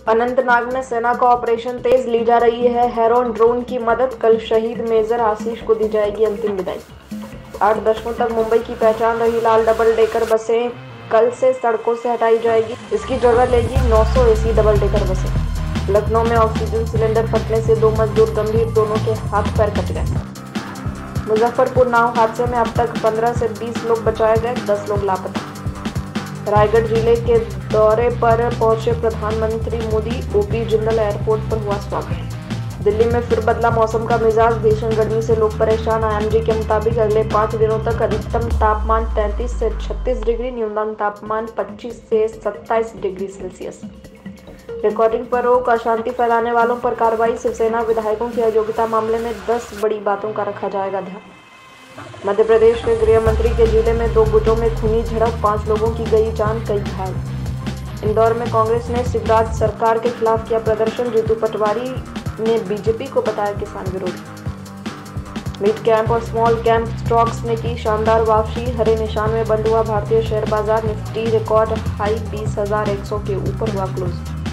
अनंतनाग में सेना का ऑपरेशन तेज, ली जा रही है हेरोन ड्रोन की मदद। कल शहीद मेजर आशीष को दी जाएगी अंतिम विदाई। 8 दशकों तक मुंबई की पहचान रही लाल डबल डेकर बसें कल से सड़कों से हटाई जाएगी। इसकी जगह लेगी 900 एसी डबल डेकर बसें। लखनऊ में ऑक्सीजन सिलेंडर फटने से 2 मजदूर गंभीर, दोनों के हाथ पैर कट गए। मुजफ्फरपुर नाव हादसे में अब तक 15 से 20 लोग बचाए गए, 10 लोग लापता। रायगढ़ जिले के दौरे पर पहुंचे प्रधानमंत्री मोदी, ओपी जिंदल एयरपोर्ट पर हुआ स्वागत। दिल्ली में फिर बदला मौसम का मिजाज, भीषण गर्मी से लोग परेशान। आईएमडी के मुताबिक अगले 5 दिनों तक अधिकतम तापमान 33 से 36 डिग्री, न्यूनतम तापमान 25 से 27 डिग्री सेल्सियस। रिकॉर्डिंग पर रोक, अशांति फैलाने वालों पर कार्रवाई। शिवसेना विधायकों की अयोग्यता मामले में 10 बड़ी बातों का रखा जाएगा ध्यान। मध्य प्रदेश के गृह मंत्री के जिले में 2 गुटों में खूनी झड़प, 5 लोगों की गई जान, कई घायल। इंदौर में कांग्रेस ने शिवराज सरकार के खिलाफ किया प्रदर्शन, जीतू पटवारी ने बीजेपी को बताया किसान विरोधी। मिड कैप और स्मॉल कैप स्टॉक्स ने की शानदार वापसी, हरे निशान में बंद हुआ भारतीय शेयर बाजार। निफ्टी रिकॉर्ड हाई 20,100 के ऊपर हुआ क्लोज।